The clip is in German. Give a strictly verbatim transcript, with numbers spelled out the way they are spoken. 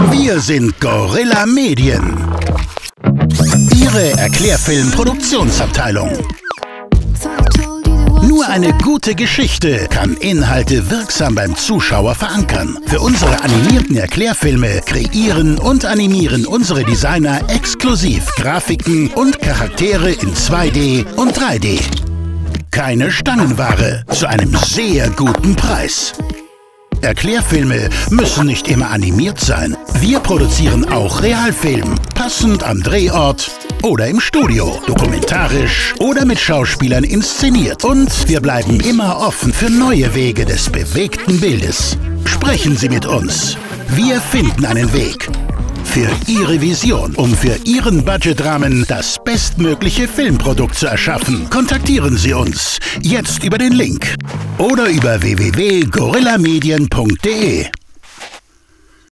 Wir sind Gorilla Medien. Ihre Erklärfilm-Produktionsabteilung. Nur eine gute Geschichte kann Inhalte wirksam beim Zuschauer verankern. Für unsere animierten Erklärfilme kreieren und animieren unsere Designer exklusiv Grafiken und Charaktere in zwei D und drei D. Keine Stangenware zu einem sehr guten Preis. Erklärfilme müssen nicht immer animiert sein. Wir produzieren auch Realfilm, passend am Drehort oder im Studio, dokumentarisch oder mit Schauspielern inszeniert. Und wir bleiben immer offen für neue Wege des bewegten Bildes. Sprechen Sie mit uns. Wir finden einen Weg. Für Ihre Vision, um für Ihren Budgetrahmen das bestmögliche Filmprodukt zu erschaffen, kontaktieren Sie uns jetzt über den Link oder über w w w punkt gorilla medien punkt de.